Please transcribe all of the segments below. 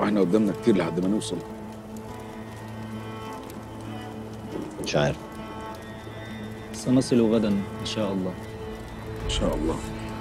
واحنا قدامنا كتير لحد ما نوصل. مش عارف. سنصل غدا إن شاء الله. ان شاء الله.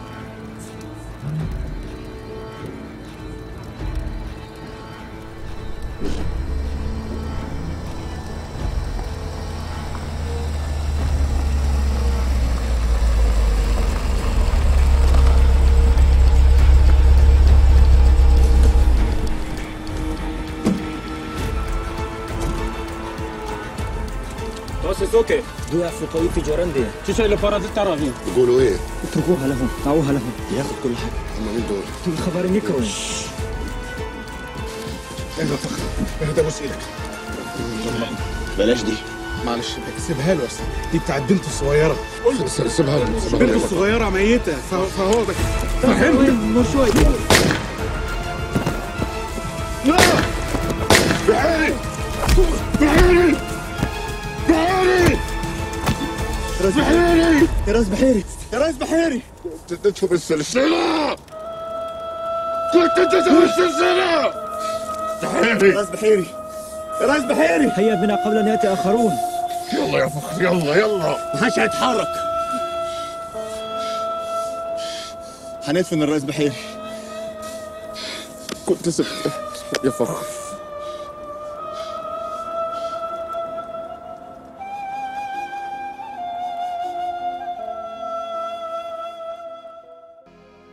سوكي ضيع في طريق جرندي. شو اللي فرض التراغيم؟ بيقولوا ايه؟ اتركوها لهم، دعوها لهم. ياخذ كل حاجة. هم مين دول؟ دول خبر نيكرو. اهدى فخر، اهدى بوس ايدك. بلاش دي. معلش سيبها له يا أستاذ. دي بتاعت بنته الصغيرة. سيبها له. بنته الصغيرة ميتة فهو فهمت شوي. لا بحيري بحيري بحيري بحيري يا راس بحيري، يا ريس بحيري. اديتهم السلسلة. كنت اديتهم السلسلة. يا ريس بحيري، يا ريس بحيري. هيا بنا قبل أن يأتي آخرون. يلا يا فخر، يلا يلا. محدش هيتحرك. هندفن الرئيس بحيري. كنت سبت يا فخر.